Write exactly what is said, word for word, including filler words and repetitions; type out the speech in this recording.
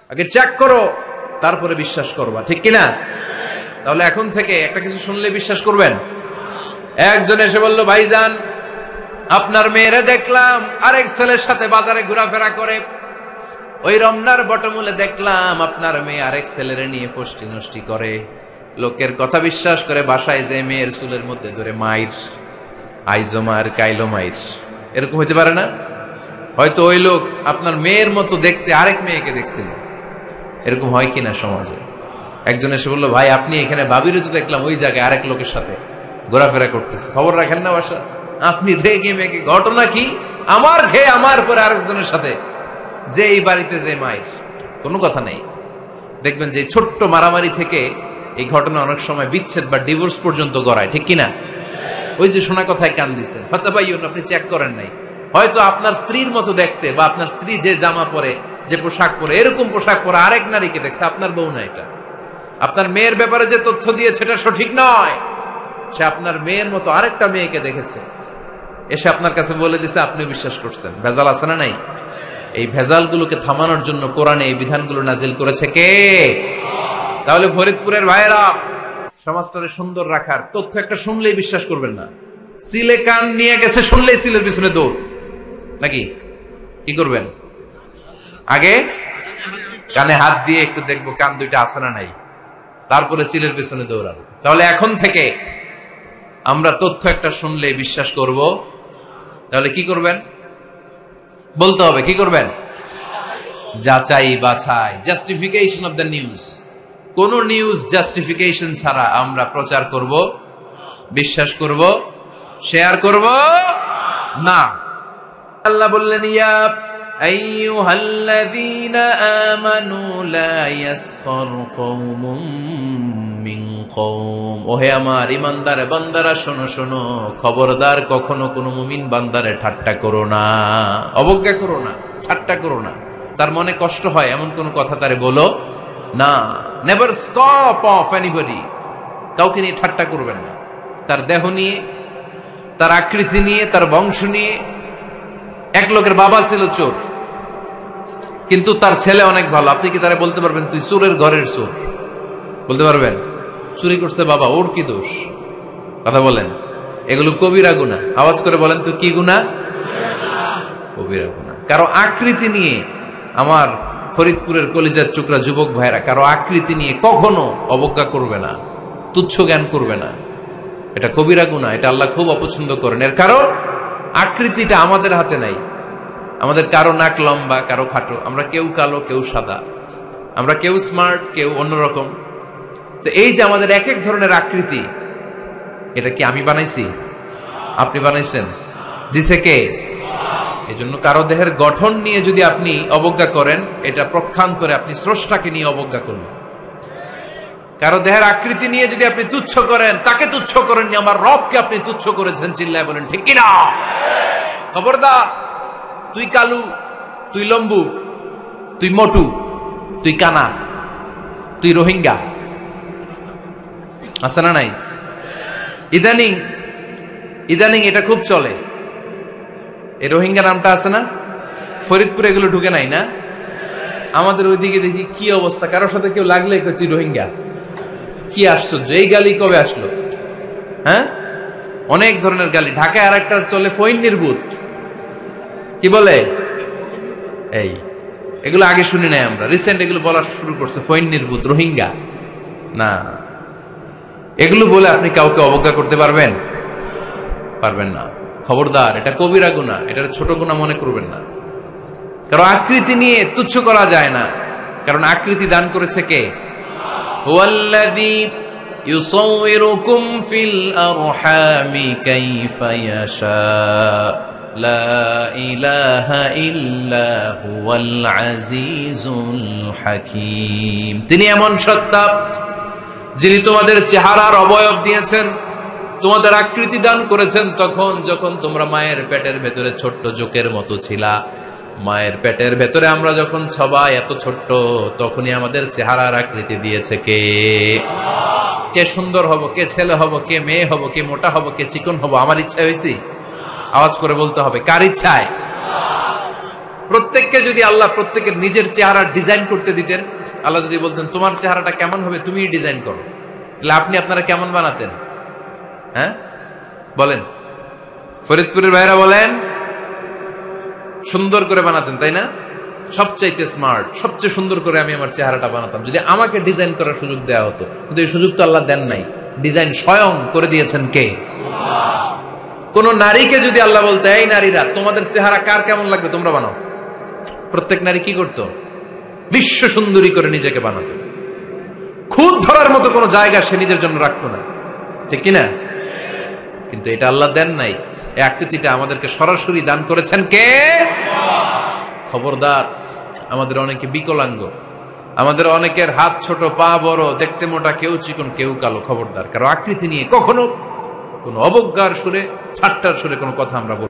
আগে চেক করো, তারপরে বিশ্বাস করবা, ঠিক কিনা? তাহলে এখন থেকে একটা কিছু শুনলে বিশ্বাস করবেন। একজন এসে বলল, ভাইজান আপনার মেয়েরে দেখলাম আরেক ছেলের সাথে বাজারে ঘোরাফেরা করে, ওই রমনার বটমূলে দেখলাম আপনার মেয়ে আরেক ছেলেরে নিয়ে ফষ্টি নষ্টি করে, লোকের কথা বিশ্বাস করে বাসায় যে মেয়ের চুলের মধ্যে ধরে মাইর, আইজো মার কাইলো মাইর। এরকম হইতে পারে না? হয়তো ওই লোক আপনার মেয়ের মতো দেখতে আরেক মেয়েকে দেখছিল। এরকম হয় কিনা সমাজে? একজন এসে বললো, ভাই আপনি এখানে ভাবিরও তো দেখলাম ওই জায়গায় আরেক লোকের সাথে ঘোরাফেরা করতেছে, খবর রাখেন না বাসা? আপনি রেগে মেগে, ঘটনা কি? আমার খেয়ে আমার পরে আরেকজনের সাথে, যে এই বাড়িতে যে মায়ের, কোনো কথা নেই। দেখবেন যে ছোট্ট মারামারি থেকে এই ঘটনা অনেক সময় বিচ্ছেদ বা ডিভোর্স পর্যন্ত গড়ায়, ঠিক কিনা? ওই যে শোনা কথায় কান দিচ্ছেন, ফাতা ভাইয়ুন, আপনি চেক করেন নাই। হয়তো আপনার স্ত্রীর মতো দেখতে বা আপনার স্ত্রী যে জামা পরে, যে পোশাক পরে, এরকম পোশাক পরে আরেক নারীকে দেখছে, আপনার বউ না এটা। আপনার মেয়ের ব্যাপারে যে তথ্য দিয়েছে এটা সঠিক নয়, সে আপনার মেয়ের মতো আরেকটা মেয়েকে দেখেছে, এসে আপনার কাছে বলে দিছে, আপনি বিশ্বাস করছেন। ভেজাল আছে না নাই? এই ভেজালগুলোকে থামানোর জন্য কোরআনে এই বিধানগুলো নাজিল করেছে কে? তাহলে ফরিদপুরের ভাইয়েরা, সমাজটাকে সুন্দর রাখার তথ্য একটা শুনলেই বিশ্বাস করবেন না। সিলে কান নিয়ে গেছে, শুনলেই সিলের পিছনে দৌড়, নাকি? কি করবেন? আগে কানে হাত দিয়ে একটু দেখবো কান দুইটা আছে না নাই, তারপরে চিলের পিছনে দৌড়ান। তাহলে এখন থেকে আমরা তথ্য একটা শুনলে বিশ্বাস করব। তাহলে কি করবেন? বলতে হবে কি করবেন? যাচাই বাছাই, জাস্টিফিকেশন অফ দ্য নিউজ। কোন নিউজ জাস্টিফিকেশন ছাড়া আমরা প্রচার করব, বিশ্বাস করব, শেয়ার করব না। আল্লাহ বললেন, ইয়া আইয়ুহাল্লাযীনা আমানু লা ইয়াসখার কওমুম মিন কওম। ওহে আমার ঈমানদার বান্দারা, শোনো শোনো, খবরদার কখনো কোনো মুমিন বান্দারে ঠাট্টা করো না, অবজ্ঞা করো না, ঠাট্টা করো না। তার মনে কষ্ট হয় এমন কোন কথা তারে বলো না। Never scope of anybody. কাউকে নিয়ে ঠাট্টা করবেন না, তার দেহ নিয়ে, তার আকৃতি নিয়ে, তার বংশ নিয়ে। এক লোকের বাবা ছিল চোর, কিন্তু তার ছেলে অনেক ভালো। আপনি কি তারা বলতে পারবেন তুই চোরের ঘরের চোর? বলতে পারবেন? চুরি করছে বাবা, ওর কি দোষ? কথা বলেন। এগুলো কবিরা গুনাহ। আওয়াজ করে বলেন তো, কি গুনাহ? কবিরা গুনাহ। কারো আকৃতি নিয়ে, আমার ফরিদপুরের কলিজার টুকরা যুবক ভাইরা, কারো আকৃতি নিয়ে কখনো অবজ্ঞা করবে না, তুচ্ছ জ্ঞান করবে না। এটা কবিরা গুনাহ, এটা আল্লাহ খুব অপছন্দ করেন। এর কারণ আকৃতিটা আমাদের হাতে নাই। আমাদের কারো নাক লম্বা, কারো খাটো, আমরা কেউ কালো, কেউ সাদা, আমরা কেউ স্মার্ট, কেউ অন্যরকম। তো এই যে আমাদের এক এক ধরনের আকৃতি, এটা কি আমি বানাইছি? আপনি বানাইছেন? দিছে কে? এই জন্য কারো দেহের গঠন নিয়ে যদি আপনি অবজ্ঞা করেন, এটা প্রক্ষান্তরে আপনি স্রষ্টাকে নিয়ে অবজ্ঞা করবেন। কারো দেহের আকৃতি নিয়ে যদি আপনি তুচ্ছ করেন, তাকে তুচ্ছ করেননি, আমার রবকে আপনি তুচ্ছ করেছেন। চিল্লায় বলেন ঠিক কিনা? খবরদার, তুই কালু, তুই লম্বু, তুই মোটু, তুই কানা, তুই রোহিঙ্গা, আছে না নাই? ইদানিং ইদানিং এটা খুব চলে। এই রোহিঙ্গা নামটা আছে না? ফরিদপুরে এগুলো ঢুকে নাই না? আমাদের ওইদিকে দেখি কি অবস্থা, কারোর সাথে কেউ লাগলে তুই রোহিঙ্গা। কি আশ্চর্য, এই গালি কবে আসলো? হ্যাঁ, অনেক ধরনের গালি। ঢাকায় আর একটা চলে ফইন্নির ভূত, কি বলে? এই এগুলো আগে শুনি নাই আমরা, রিসেন্ট এগুলো বলা শুরু করছে। ফইন্নির ভূত, রোহিঙ্গা না। এগুলো বলে আপনি কাউকে অবজ্ঞা করতে পারবেন? পারবেন না। খবরদার, এটা কবিরা গুনাহ, এটা ছোট গুনাহ মনে করবেন না। কারণ আকৃতি নিয়ে তুচ্ছ করা যায় না, কারণ আকৃতি দান করেছে কে? হুয়াল্লাযী ইউসাউইরুকুম ফিল আরহামি কাইফা ইয়াশা লা ইলাহা ইল্লা হুয়াল আজিজুল হাকীম। তিনি এমন সত্তা যিনি তোমাদের চেহারার অবয়ব দিয়েছেন, তোমাদের আকৃতি দান করেছেন তখন যখন তোমরা মায়ের পেটের ভেতরে ছোট্ট জোকের মতো ছিলা। মায়ের পেটের ভেতরে আমরা যখন সবাই এত ছোট্ট, তখনই আমাদের চেহারার আকৃতি দিয়েছে কে? কে সুন্দর হব, কে ছেলে হব, কে মেয়ে হব, কে মোটা হব, কে চিকন হব, আমার ইচ্ছা হয়েছি? আওয়াজ করে বলতে হবে, কার ইচ্ছায়? প্রত্যেককে যদি আল্লাহ প্রত্যেকের নিজের চেহারা ডিজাইন করতে দিতেন, আল্লাহ যদি বলতেন তোমার চেহারাটা কেমন হবে তুমি ডিজাইন করো, তাহলে আপনি আপনারা কেমন বানাতেন? হ্যাঁ বলেন, ফরিদপুরের ভাইরা বলেন সুন্দর করে বানাতেন, তাই না? সবচাইতে স্মার্ট, সবচেয়ে সুন্দর করে আমি আমার চেহারাটা বানাতাম যদি আমাকে ডিজাইন করার সুযোগ দেওয়া হতো। কিন্তু এই সুযোগ তো আল্লাহ দেন নাই। ডিজাইন স্বয়ং করে দিয়েছেন কে? কোন নারীকে যদি আল্লাহ বলতে এই নারীরা তোমাদের চেহারা কার কেমন লাগবে তোমরা বানাও, প্রত্যেক নারী কি করত? বিশ্ব সুন্দরী করে নিজেকে বানাতো। খুদ ধরার মতো কোনো জায়গা সে নিজের জন্য রাখতো না, ঠিক কিনা? কিন্তু এটা আল্লাহ দেন নাই। এই আকৃতিটা আমাদেরকে সরাসরি দান করেছেন কে? খবরদার, আমাদের অনেকে বিকলাঙ্গ, আমাদের অনেকের হাত ছোট, পা বড়, দেখতে মোটা, কেউ চিকন কেউ কালো। খবরদার, কারো আকৃতি নিয়ে কখনো কোনো অবজ্ঞার সুরে, ঠাট্টার সুরে কোনো কথা আমরা বলি